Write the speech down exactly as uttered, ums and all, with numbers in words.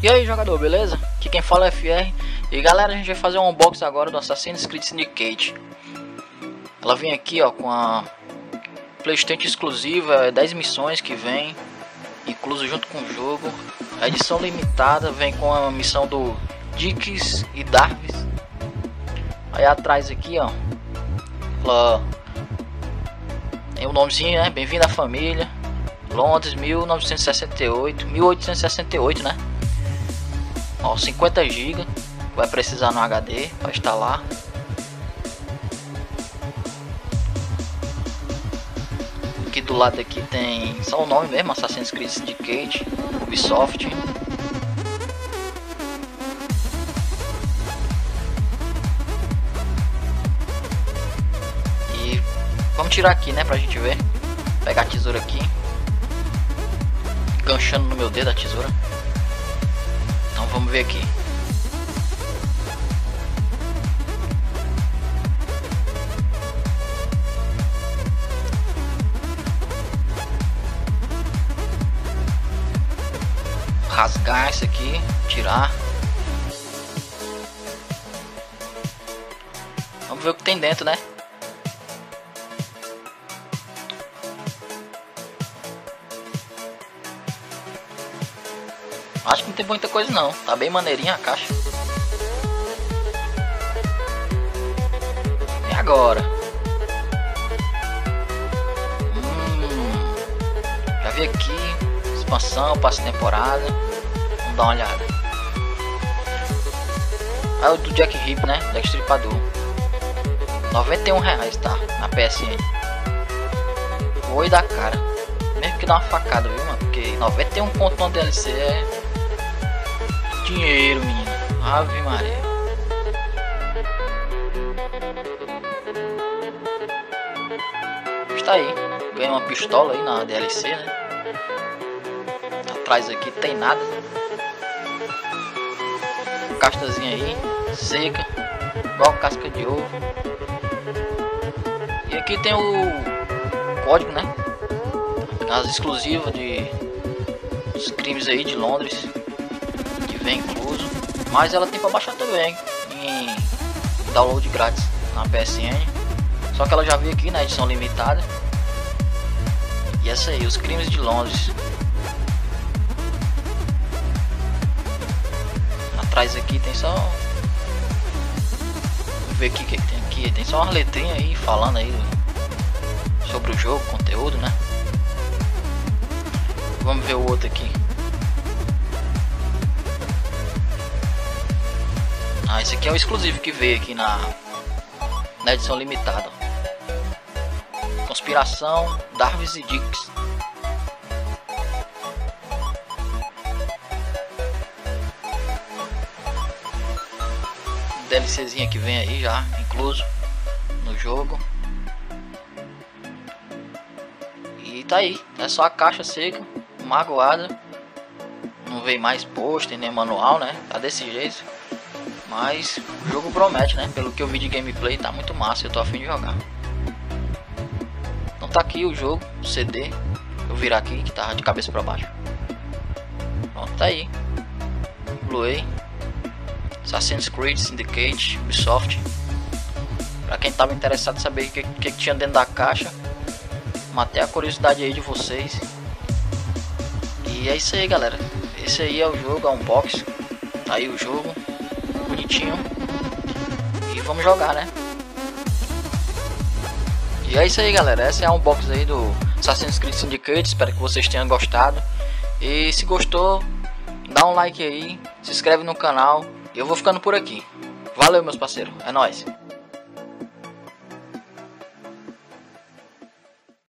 E aí jogador, beleza? Aqui quem fala é F R. E galera, a gente vai fazer um unboxing agora do Assassin's Creed Syndicate. Ela vem aqui ó com a PlayStation exclusiva, dez missões que vem incluso junto com o jogo. A edição limitada vem com a missão do Dix e Darvis. Aí atrás aqui ó, ela tem o nomezinho, né? Bem-vindo à família, Londres, mil novecentos e sessenta e oito, mil oitocentos e sessenta e oito, né? Ó, cinquenta gigas, vai precisar no H D para instalar. Aqui do lado aqui tem só o nome mesmo, Assassin's Creed Syndicate, Ubisoft. E vamos tirar aqui, né, pra gente ver. Pegar a tesoura aqui, enganchando no meu dedo a tesoura. Então vamos ver aqui. Rasgar isso aqui, tirar. Vamos ver o que tem dentro, né? Acho que não tem muita coisa não, tá bem maneirinha a caixa. E agora? Hum, já vi aqui, expansão, passe temporada. Vamos dar uma olhada. Ah, o do Jack Hip, né? Da Estripador. noventa e um reais, tá? Na P S N. Oi da cara. Mesmo que dá uma facada, viu, mano? Porque noventa e um ponto no D L C é dinheiro, menino. Ave Maria. Está aí. Ganhei uma pistola aí na D L C, né? Atrás aqui tem nada. Castazinha aí, seca, igual casca de ovo. E aqui tem o código, né? As exclusivas de os crimes aí de Londres, que vem incluso. Mas ela tem para baixar também em download grátis na P S N. Só que ela já veio aqui na edição limitada. E essa aí, os crimes de Londres. Atrás aqui tem só, vamos ver aqui o que, que tem aqui. Tem só uma letrinha aí falando aí sobre o jogo, conteúdo, né? Vamos ver o outro aqui. Ah, esse aqui é o exclusivo que veio aqui na, na edição limitada. Conspiração, Darvis e Dix. DLCzinha que vem aí já incluso no jogo. E tá aí, é só a caixa seca, magoada. Não vem mais pôster nem manual, né? Tá desse jeito. Mas o jogo promete, né? Pelo que eu vi de gameplay, tá muito massa, eu tô a fim de jogar. Então tá aqui o jogo, o C D. Eu virar aqui que tá de cabeça pra baixo. Pronto, tá aí. Blu-ray Assassin's Creed Syndicate, Ubisoft. Pra quem tava interessado em saber o que, que, que tinha dentro da caixa, matei a curiosidade aí de vocês. E é isso aí, galera. Esse aí é o jogo, é um unboxing. Tá aí o jogo, bonitinho. E vamos jogar, né? E é isso aí, galera. Essa é a unboxing aí do Assassin's Creed Syndicate. Espero que vocês tenham gostado. E se gostou, dá um like aí, se inscreve no canal. E eu vou ficando por aqui. Valeu, meus parceiros. É nóis.